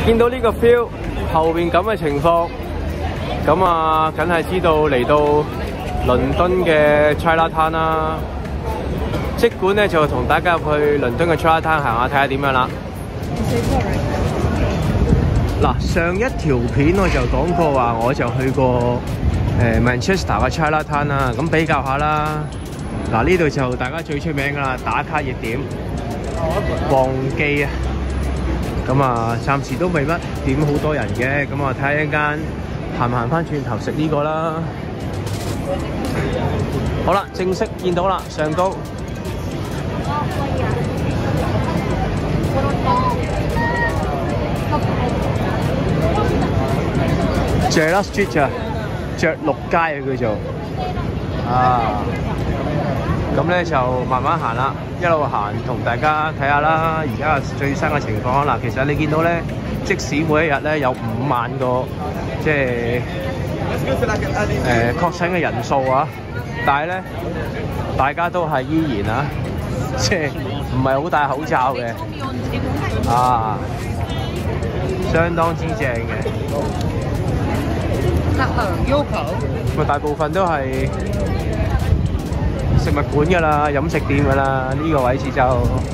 見到呢個 feel， 後邊咁嘅情況，咁啊，梗係知道嚟到倫敦嘅 Chinatown 啦。即管咧就同大家入去倫敦嘅 Chinatown 行下睇下點樣啦。嗱，上一條片我就講過話，我就去過Manchester 嘅 Chinatown 啦，咁比較下啦。嗱，呢度就大家最出名噶啦，打卡熱點旺記啊。咁啊，暫時都未乜點好多人嘅，咁啊睇下一間行唔行翻轉頭食呢個啦。好啦，正式見到啦，上高。Gerrard Street 啊，爵祿街啊叫做啊。咁咧就慢慢行啦，一路行同大家睇下啦。而家最新嘅情況嗱，其實你見到咧，即使每一日咧有5萬個即係確診嘅人數啊，但係咧大家都係依然啊，即係唔係好戴口罩嘅啊，相當之正嘅。咁大部分都係食物館㗎啦，飲食店㗎啦，呢個位置就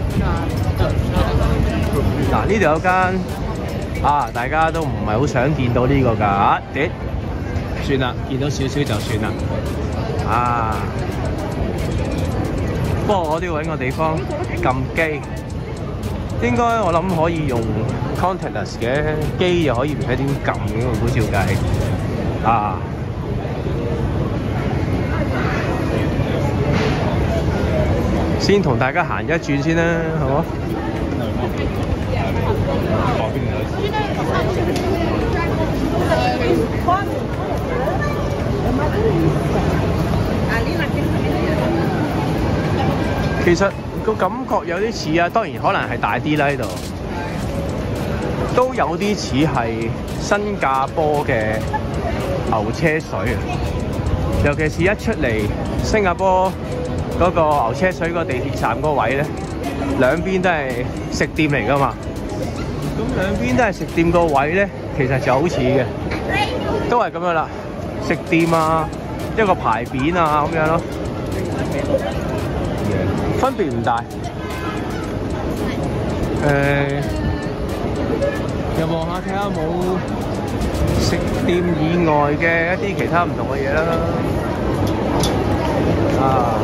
嗱，呢度有間啊，大家都唔係好想見到呢個㗎，算啦，見到少少就算啦啊。不過我都要揾個地方撳機，應該我諗可以用 contactless 嘅機，又可以唔使點撳嘅，我估照計啊。先同大家行一轉先啦，好冇？其實個感覺有啲似啊，當然可能係大啲啦，呢度都有啲似係新加坡嘅牛車水啊，尤其是一出嚟新加坡嗰個牛車水個地鐵站嗰位咧，兩邊都係食店嚟㗎嘛。咁兩邊都係食店個位咧，其實就好似嘅，都係咁樣啦，食店啊，一個牌匾啊咁樣咯，分別唔大。又望下睇下冇食店以外嘅一啲其他唔同嘅嘢啦。啊！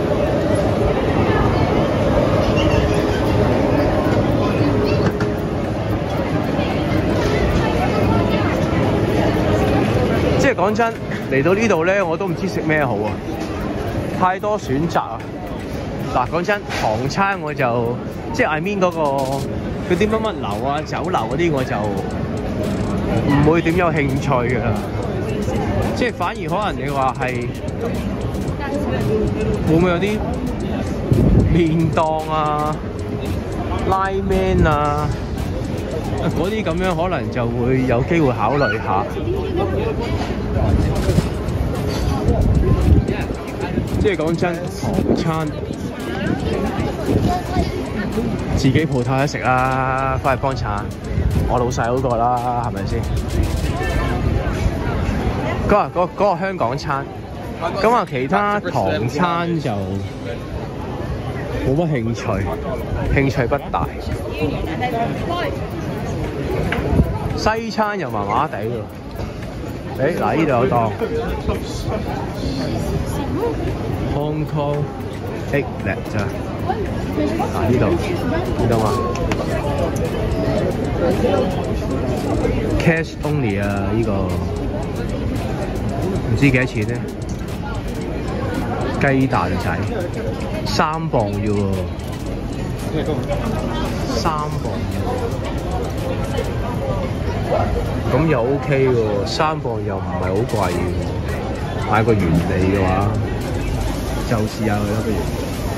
即係講真，嚟到呢度咧，我都唔知食咩好啊！太多選擇啊！嗱，講真，唐餐我就即係 I mean 嗰啲乜乜樓啊、酒樓嗰啲，我就唔會點有興趣㗎啦。即係反而可能你話係會唔會有啲麵檔啊、拉麵啊嗰啲咁樣，可能就會有機會考慮下。即係講真，唐餐自己鋪頭一食啦，翻去幫襯我老細嗰個啦，係咪先？嗰個香港餐，咁啊其他唐餐就冇乜興趣，興趣不大。西餐又麻麻地喎。嗱，呢度有檔 Hong Kong Egg 咋？嗱，呢度見到嘛 ？Cash only 啊，呢個唔知幾多錢咧？雞蛋仔3磅要喎，3磅咁又 OK 喎，3磅又唔係好貴喎。買個原理嘅話，就試下佢啦，不如。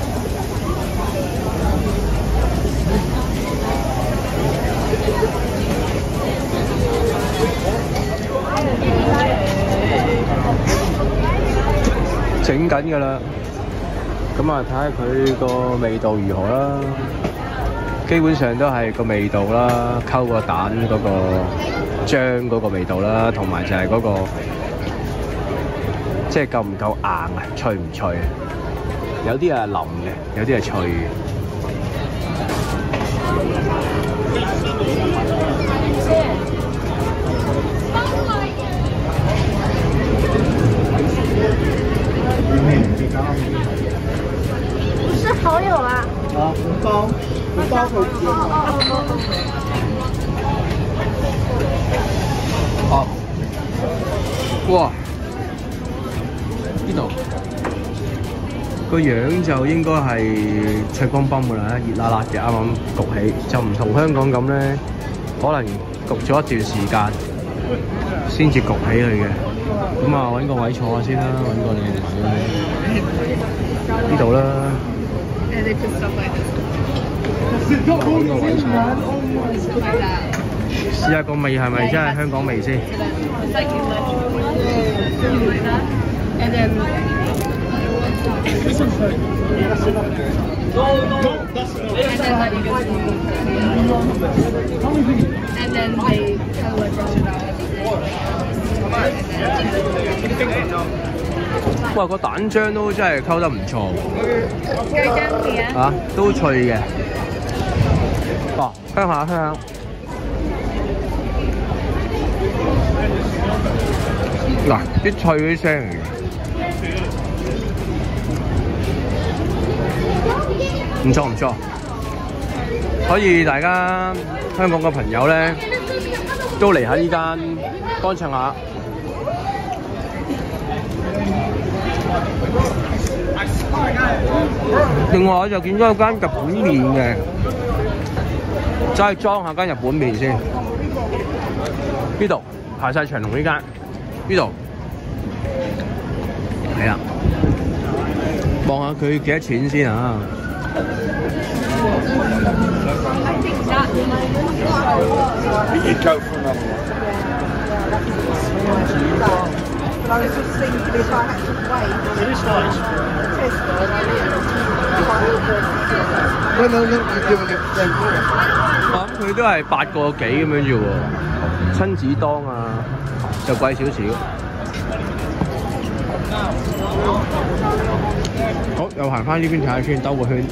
整緊㗎啦，咁啊睇下佢個味道如何啦。 基本上都係個味道啦，溝個蛋嗰個漿嗰個味道啦，同埋就係嗰個即係夠唔夠硬啊，脆唔脆啊？有啲係腍嘅，有啲係脆嘅。 是蚝油啊？ 啊，紅包佢哦，哇！呢度個樣就應該係脆邦邦㗎啦，熱辣辣嘅，啱啱焗起，就唔同香港咁咧，可能焗咗一段時間先至焗起佢嘅。咁啊，揾個位坐下先啦，揾個靚位呢度啦。揾個位坐下。試下個味係咪真係香港味先？哇！個蛋漿都真係溝得唔錯啊，都脆嘅。哦，香下香。嗱，啲脆嗰啲聲嚟嘅。唔錯唔錯，可以大家香港嘅朋友咧都嚟喺呢間幫襯下。另外我就見咗有間日本麵嘅，走去裝下間日本麵先。呢度排晒長龍呢間，呢度係啦，望下佢幾多錢先啊！我諗佢都係8個幾咁樣啫喎，親子檔啊就貴少少。好，又行翻呢邊睇下先，兜個圈。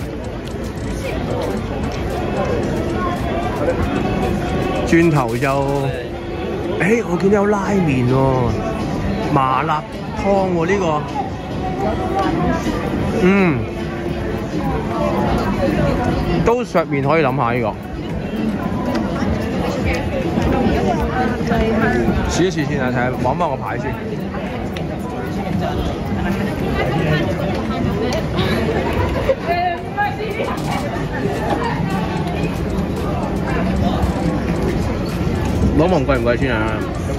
轉頭就，我見到有拉麵喎，麻辣湯喎呢個，刀削麵可以諗下呢個，試一試先啊，睇下望翻個牌先。望望貴唔貴先啊？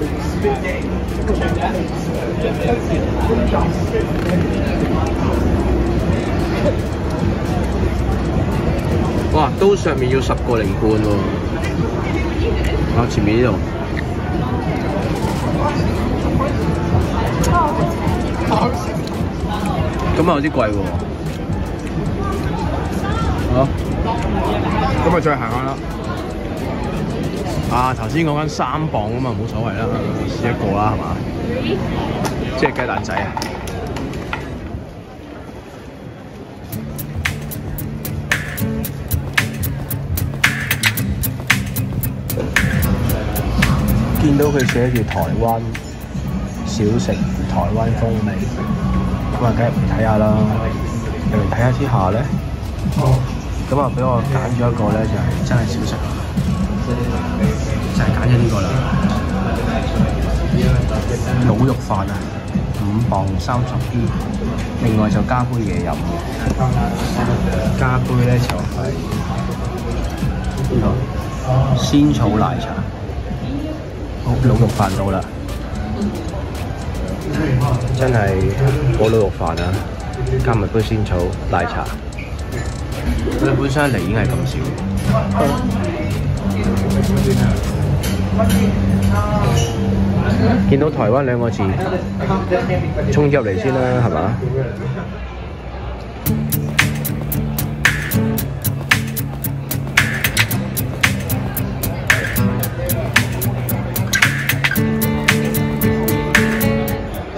哇！刀削麵要10個零半喎。啊，前面呢度。咁啊有啲貴喎。好，咁啊再行下啦。啊，頭先講緊3磅啊嘛，冇所謂啦，試一個啦，係嘛？即係雞蛋仔啊！見到佢寫住台灣小食、台灣風味，咁啊，梗係入嚟睇下啦。入嚟睇下之下咧，咁啊，俾我揀咗一個咧，就係真係小食。就係揀咗呢個啦，滷肉飯啊，5磅30p，另外就加杯嘢飲嘅，加杯咧就係呢個仙草奶茶。好，滷肉飯到啦，真係我滷肉飯啊，加埋杯仙草奶茶，佢本身嚟已經係咁少。見到台灣2個字，衝入嚟先啦，係嘛？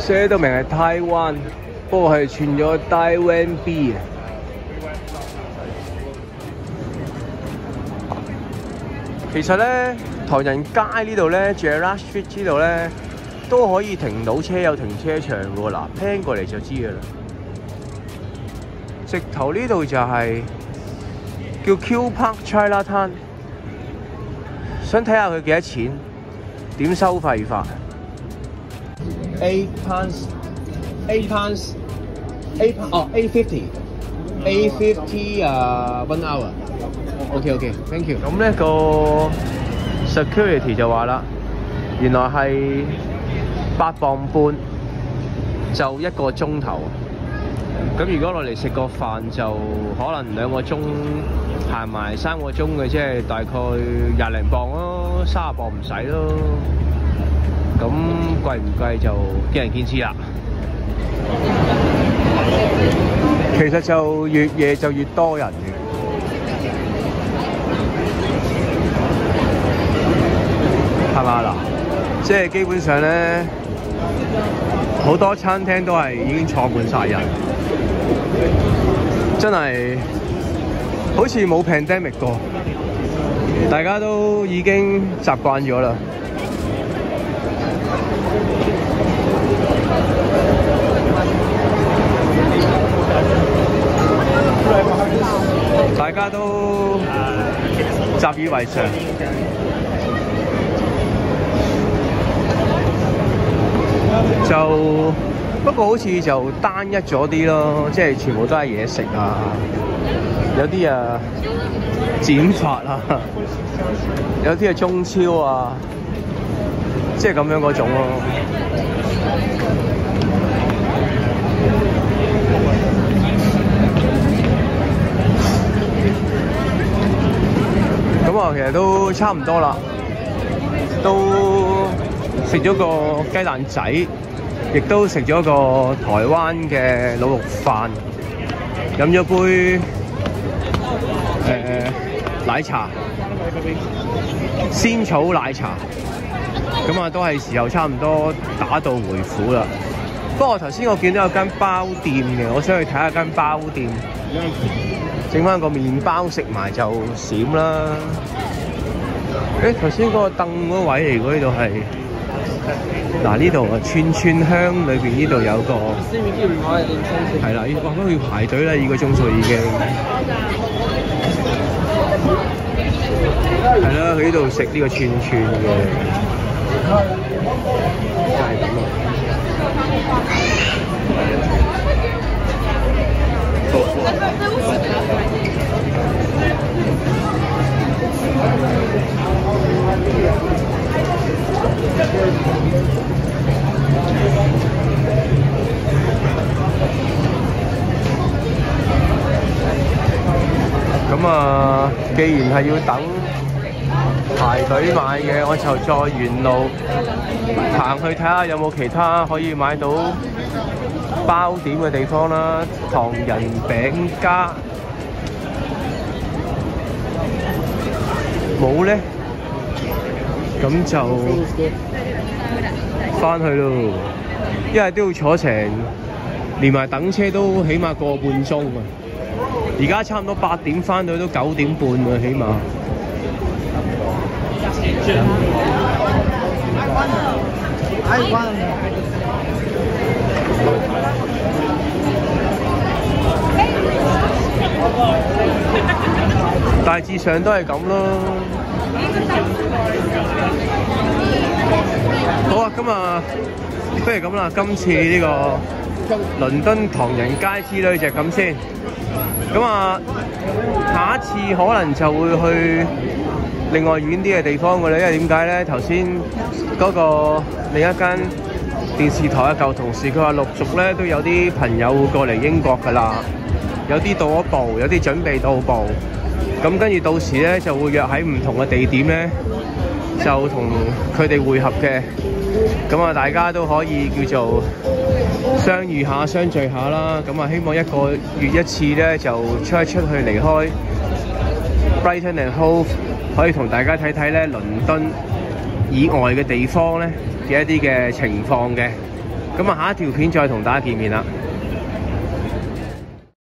寫到明係台灣，不過係串咗台灣 B 啊。其實咧，唐人街呢度咧 ，Gerrard Street 呢度咧，都可以停到車，有停車場嘅喎。嗱 ，plan 過嚟就知嘅啦。直頭呢度就係叫 Q Park Chinatown， 想睇下佢幾多錢，點收費法 ？8 pounds 850 1 hour。OK，thank you。咁呢個 security 就話啦，原來係8磅半就1個鐘頭。咁如果落嚟食個飯就可能2個鐘，行埋3個鐘嘅，即係大概20零磅咯，30磅唔使咯。咁貴唔貴就見仁見智啦。其實就越夜就越多人嘅。係嘛嗱？即係基本上咧，好多餐廳都係已經坐滿晒人，真係好似冇 pandemic 過，大家都已經習慣咗啦。大家都習以為常。就不過好似就單一咗啲咯，即係全部都係嘢食啊，有啲啊剪髮啊，有啲係中超啊，即係咁樣嗰種咯。咁啊，其實都差唔多啦，都食咗個雞蛋仔，亦都食咗個台灣嘅滷肉飯，飲咗杯奶茶，仙草奶茶。咁啊，都係時候差唔多打道回府啦。不過頭先我見到有間包店嘅，我想去睇下間包店，整翻個麵包食埋就閃啦。頭先嗰個凳嗰位嚟，呢度係。嗱，呢度啊，串串香裏邊呢度有個係啦，哇！都要排隊啦，2個鐘數已經係啦。佢呢度食呢個串串嘅，就係咁咯。咁啊，既然係要等排隊買嘅，我就再沿路行去睇下有冇其他可以買到包點嘅地方啦。唐人餅家冇咧，咁就返去咯。因為都要坐成，連埋等車都起碼個半鐘啊！而家差唔多8點返到都9點半喎，起碼。大致上都係咁咯。好啊，不如咁啦，今次呢個倫敦唐人街之旅就係咁先。咁啊，下一次可能就會去另外遠啲嘅地方㗎啦，因為點解咧？頭先嗰個另一間電視台嘅舊同事，佢話陸續咧都有啲朋友會過嚟英國㗎啦，有啲到咗步，有啲準備到步。咁跟住到時咧就會約喺唔同嘅地點咧，就同佢哋會合嘅。咁啊，大家都可以叫做相遇下、相聚下啦。咁啊，希望1個月1次咧，就出去離開 Brighton and Hove， 可以同大家睇睇咧倫敦以外嘅地方咧嘅一啲嘅情況嘅。 咁啊，下一條片再同大家見面啦。